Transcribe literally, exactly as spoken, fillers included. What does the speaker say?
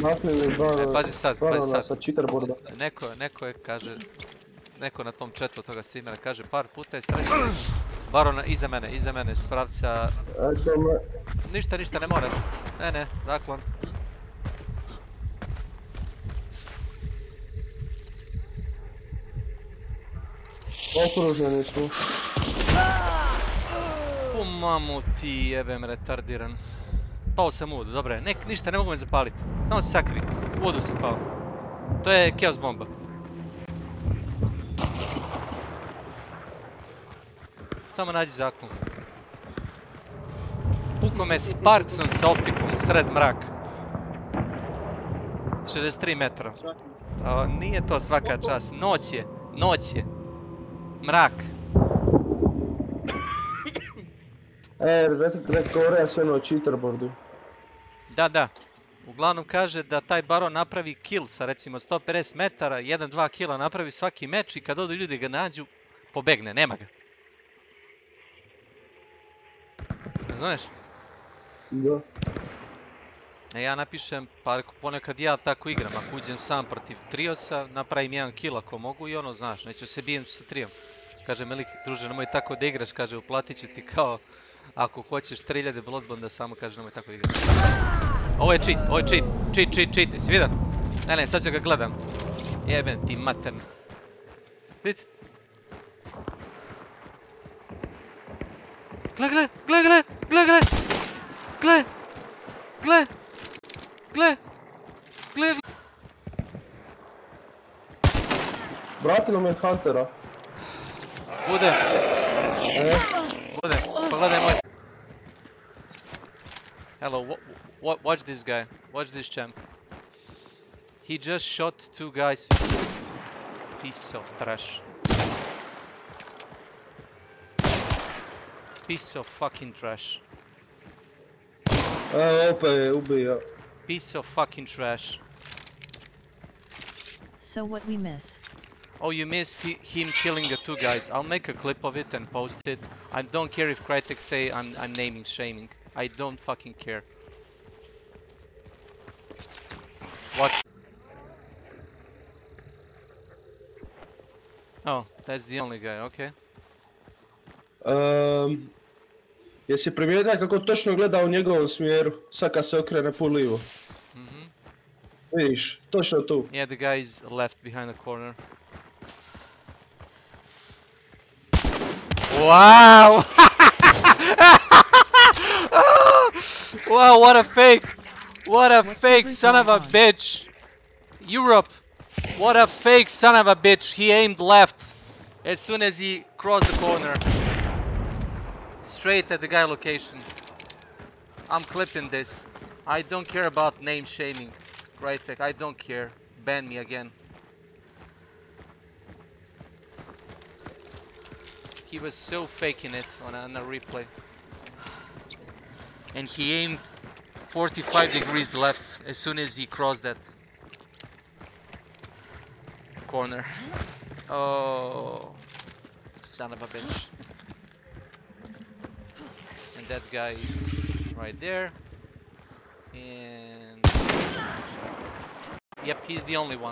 Maknili bar, E, pazi sad, pazi sad. sa cheaterboarda. Neko, neko je, kaže, neko na tom chatu toga streamera kaže par puta je srećan. Barona, iza mene, iza mene, s pravca... Eto me... Ništa, ništa, ne mora. Ne, ne, zaklon. Okruženi smo. U mamu ti jebem retardiran. Pao sam u vodu, dobro je. Nek, ništa, ne mogu me zapaliti. Samo se sakri. U vodu sam pao. To je chaos bomba. Samo nađi zakon. Pukao me Sparksom sa optikom u sred mraka. šezdeset tri metra. O, nije to svaka čast. Noć je. Noć je. Mrak. E, rekao Oreja sve na cheaterboardu. Da, da. Uglavnom kaže da taj baron napravi kill sa recimo sto pedeset metara, jedan dva killa napravi svaki meč i kad odu ljudi ga nađu, pobegne, nema ga. Ne znaš? Da. E, ja napišem, pa ponekad ja tako igram, ako uđem sam protiv triosa, napravim jedan kill ako mogu i ono, znaš, neću se bijem sa trijom. Kaže Melik, druže, nemoj tako da igraš, kaže, uplatit ću ti kao, ako hoćeš tri hiljade Bloodbonda, samo kaže, nemoj tako da igraš. Ovo je cheat, ovo je cheat, cheat, cheat, cheat, jesi vidio? Ne, ne, sad ću ga gledam. Jebem ti matern. Vidite? Gle, gle, gle, gle, gle, gle, gle, gle, gle, gle, gle. Vratilo me Huntera. Bude. E? Bude, pogledaj moj... Hello, w w watch this guy, watch this champ. He just shot two guys. Piece of trash. Piece of fucking trash. E, opet je ubija. Piece of fucking trash. So what we miss? Oh, you missed he him killing the two guys. I'll make a clip of it and post it. I don't care if cryTEK say I'm, I'm naming shaming. I don't fucking care. Watch. Oh, that's the only guy, okay. Um, jesi primijetio kako točno gleda u njegovom smjeru, sad kad se okrene pol livo? Mm-hmm. Vidiš, točno tu. Yeah, the guy is left behind the corner. Wow! Wow, what a fake! What a fake son of a bitch! Europe! What a fake son of a bitch! He aimed left as soon as he crossed the corner. Straight at the guy location. I'm clipping this. I don't care about name shaming. cryTEK, I don't care. Ban me again. He was so faking it on a, on a replay. And he aimed forty-five degrees left as soon as he crossed that corner. Oh, son of a bitch. And that guy is right there. And yep, he's the only one.